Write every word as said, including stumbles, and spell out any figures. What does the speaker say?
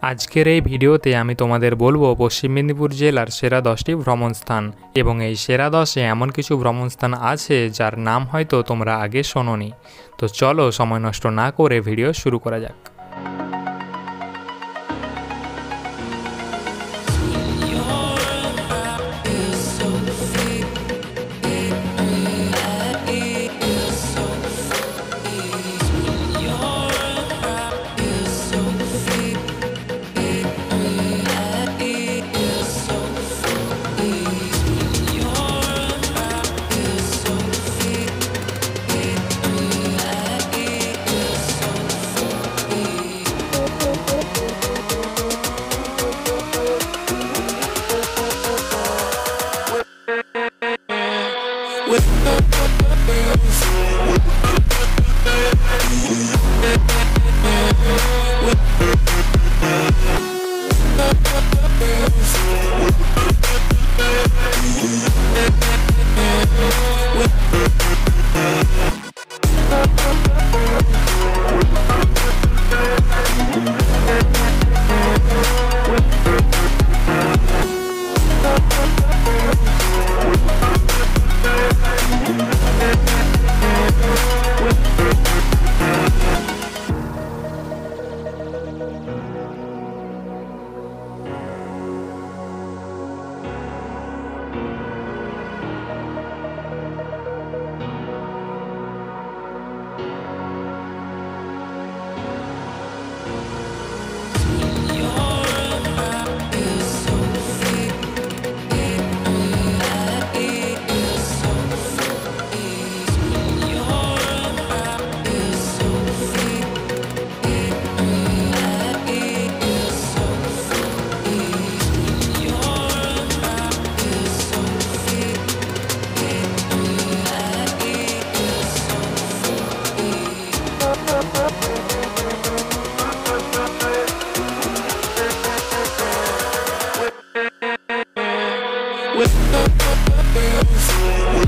আজকের এই ভিডিওতে আমি তোমাদের বলবো পশ্চিম মেদিনীপুর জেলার সেরা দশটি ভ্রমণ স্থান এবং এই সেরা দশে এমন কিছু ভ্রমণ স্থান আছে যার নাম হয়তো তোমরা আগে শোনোনি। তো চলো সময় নষ্ট না করে ভিডিও শুরু করা যাক। With